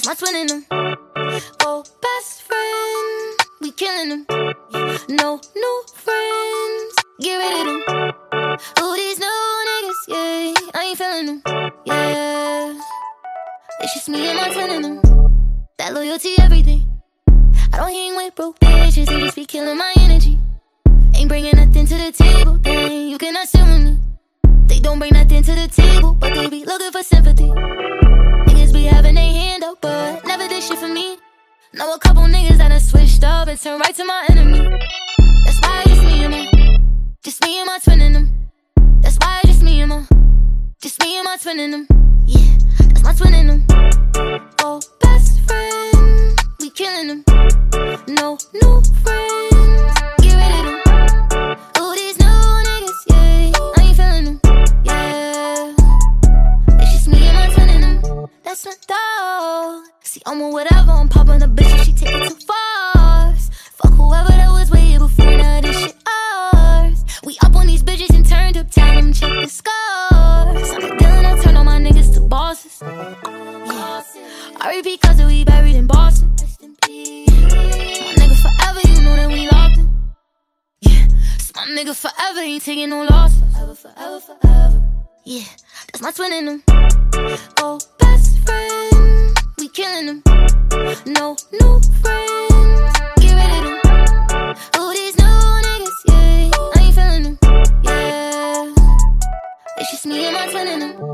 that's my twin in them. Oh, best friend, we killing them. No new friends, get rid of them. Oh, these new niggas, yeah, I ain't feeling them, yeah. It's just me and my twin in them. That loyalty, everything. I don't hang with broke bitches, they just be killing my energy. Ain't bringing nothing to the table, dang, you cannot sit with me. They don't bring nothing to the table, but they be looking for sympathy. Niggas be having their hand up, but never did shit for me. Know a couple niggas that done switched up and turned right to my enemy. That's why it's just me and my twin in them. That's why it's just me and my twin in them. Yeah, that's my twin in them. Oh, best friend, we killing them. No new friends, get rid of them. Oh, these new niggas, yeah, I ain't feeling them, yeah. It's just me and my twin in them. That's my dog. See, I'm on whatever, I'm popping a bitch if she take it too far. Fuck whoever that was way here before, now this shit ours. We up on these bitches and turned up, tell them check the scars. I'm a dealing, I turn all my niggas to bosses. Yeah. R.E.P. cause we buried in Boston. My nigga forever, you know that we locked in. Yeah, it's my nigga forever, ain't taking no losses. Forever, forever. Yeah, that's my twin in them. Oh, best friend, we killing them. No new friends, get rid of them. Oh, these new niggas, yeah, I ain't feeling them, yeah. It's just me and my twin in them.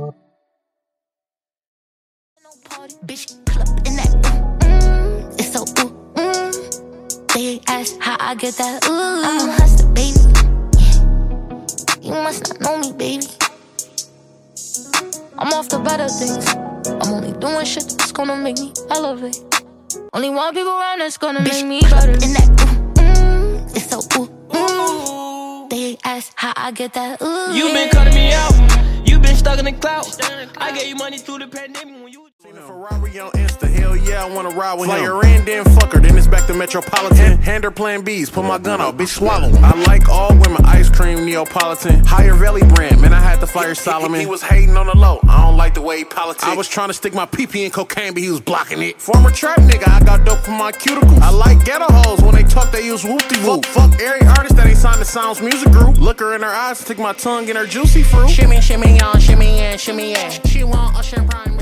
No party, bitch, club in that, it's so They ask how I get that, I'm a hustler, baby, yeah. You must not know me, baby. I'm off the better things. I'm only doing shit that's gonna make me elevate. Only one people around that's gonna make me better. In that it's so They ask how I get that, You been cutting me out. You been stuck in the cloud. I gave you money through the pandemic when you Seen a Ferrari on Insta, hell yeah, I wanna ride with him. Fly her in, then fuck her, then it's back to Metropolitan. Hand her plan B's, put my gun out, bitch swallow. I like all women, ice cream, Neapolitan. Higher Valley brand, man, I had to fire Solomon. He was hating on the low, I don't like the way he politics. I was trying to stick my PP in cocaine, but he was blocking it. Former trap nigga, I got dope from my cuticles. I like ghetto hoes, when they talk they use whoop-de-whoop. Fuck every artist that ain't signed to Sounds Music Group. Look her in her eyes, stick my tongue in her juicy fruit. Shimmy, shimmy on, shimmy in, shimmy yeah. She want Usher Prime.